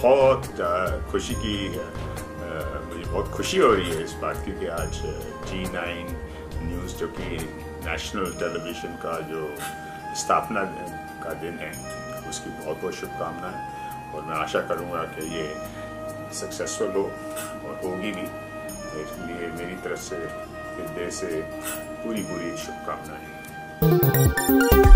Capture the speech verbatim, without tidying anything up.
बहुत खुशी की मुझे बहुत खुशी हो रही है इस बात की कि आज जी नाइन न्यूज़ जो कि नेशनल टेलीविज़न का जो स्थापना का दिन है उसकी बहुत बहुत शुभकामनाएं और मैं आशा करूंगा कि ये सक्सेसफुल हो और होगी भी। तो इसलिए मेरी तरफ से हृदय से पूरी पूरी शुभकामनाएं।